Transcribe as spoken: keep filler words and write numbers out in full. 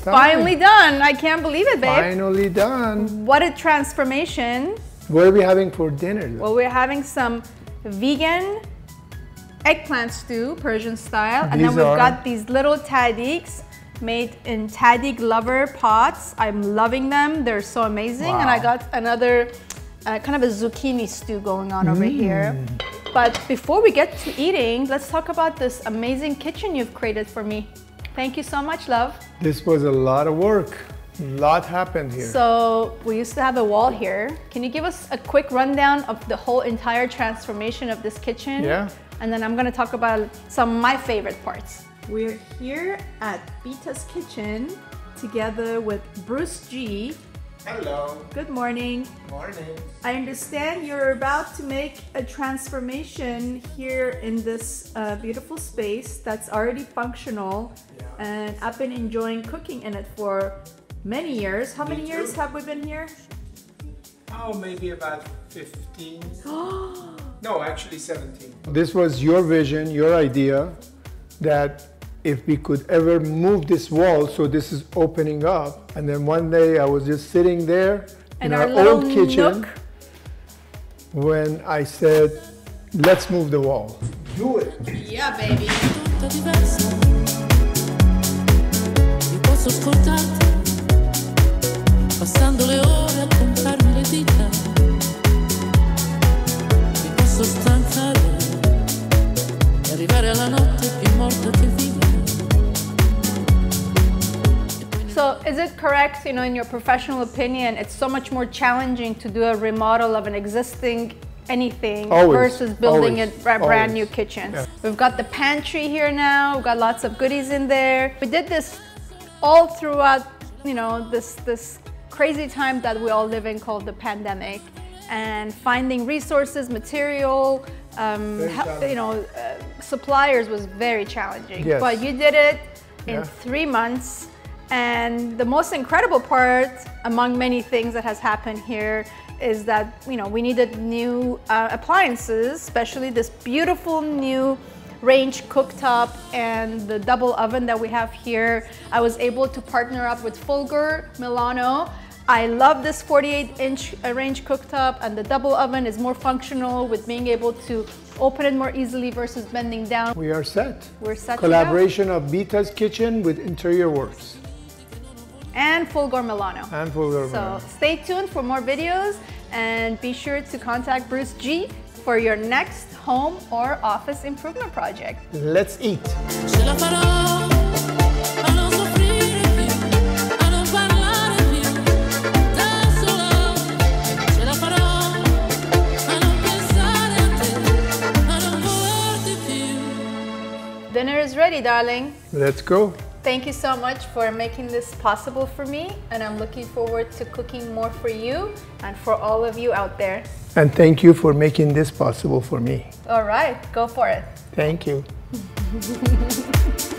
finally done. I can't believe it, babe. Finally done. What a transformation. What are we having for dinner? Well, we're having some vegan eggplant stew, Persian style. These and then we've are... got these little tahdigs made in Tahdig lover pots. I'm loving them. They're so amazing. Wow. And I got another uh, kind of a zucchini stew going on mm. over here. But before we get to eating, let's talk about this amazing kitchen you've created for me. Thank you so much, love. This was a lot of work. A lot happened here. So we used to have a wall here. Can you give us a quick rundown of the whole entire transformation of this kitchen? Yeah. And then I'm gonna talk about some of my favorite parts. We're here at BITA's kitchen together with Bruce G. Hello. Good morning. Morning. I understand you're about to make a transformation here in this uh, beautiful space that's already functional. Yeah. And I've been enjoying cooking in it for many years. How Me many too. years have we been here? Oh, maybe about fifteen. No, actually seventeen. This was your vision, your idea, that if we could ever move this wall so this is opening up. And then one day I was just sitting there in our, our old kitchen nook. When I said, let's move the wall. Do it. Yeah, baby. Passando le ore a contarmi le dita, mi posso stancare e arrivare alla notte più morta che viva. So is it correct, you know, in your professional opinion, it's so much more challenging to do a remodel of an existing anything always, versus building always, a brand always. new kitchen? Yeah. We've got the pantry here now, we've got lots of goodies in there. We did this all throughout, you know, this, this crazy time that we all live in called the pandemic, and finding resources, material, um, you know, uh, suppliers was very challenging. Yes. But you did it in Yeah. three months. And the most incredible part, among many things that has happened here, is that, you know, we needed new uh, appliances, especially this beautiful new range cooktop and the double oven that we have here. I was able to partner up with FULGOR Milano. I love this forty-eight inch range cooktop, and the double oven is more functional with being able to open it more easily versus bending down. We are set. We're set. Collaboration of BITA's kitchen with Interior Works. And FULGOR Milano. And FULGOR Milano. So stay tuned for more videos, and be sure to contact Bruce G for your next home or office improvement project. Let's eat. Ce la farò a non soffrire più, a non parlare più da sola. Ce la farò a non pensare a te, a non volerti più. Dinner is ready, darling. Let's go. Thank you so much for making this possible for me, and I'm looking forward to cooking more for you and for all of you out there. And thank you for making this possible for me. All right, go for it. Thank you.